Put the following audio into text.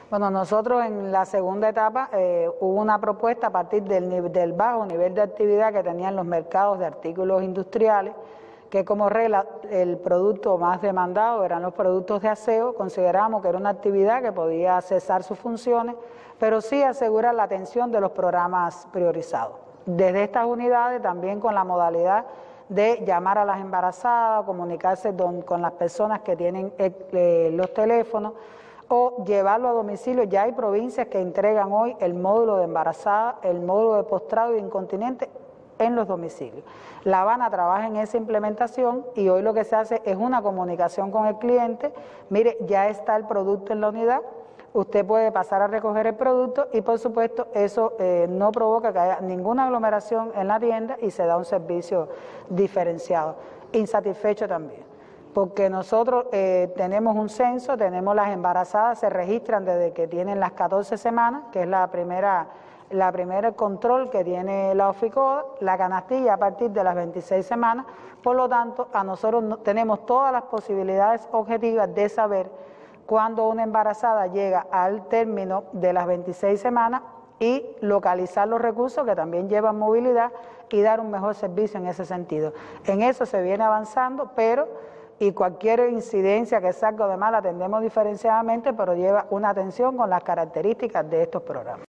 Bueno, nosotros en la segunda etapa hubo una propuesta a partir del bajo nivel de actividad que tenían los mercados de artículos industriales, que como regla el producto más demandado eran los productos de aseo. Consideramos que era una actividad que podía cesar sus funciones, pero sí asegurar la atención de los programas priorizados. Desde estas unidades también con la modalidad de llamar a las embarazadas, comunicarse con las personas que tienen los teléfonos, o llevarlo a domicilio. Ya hay provincias que entregan hoy el módulo de embarazada, el módulo de postrado y incontinente en los domicilios. La Habana trabaja en esa implementación y hoy lo que se hace es una comunicación con el cliente. Mire, ya está el producto en la unidad, usted puede pasar a recoger el producto y por supuesto eso no provoca que haya ninguna aglomeración en la tienda y se da un servicio diferenciado. Insatisfecho también, porque nosotros tenemos un censo, tenemos las embarazadas, se registran desde que tienen las 14 semanas, que es la primera control que tiene la OFICODA, la canastilla a partir de las 26 semanas, por lo tanto a nosotros tenemos todas las posibilidades objetivas de saber cuándo una embarazada llega al término de las 26 semanas y localizar los recursos que también llevan movilidad y dar un mejor servicio en ese sentido. En eso se viene avanzando, y cualquier incidencia que salga de mal la atendemos diferenciadamente, pero lleva una atención con las características de estos programas.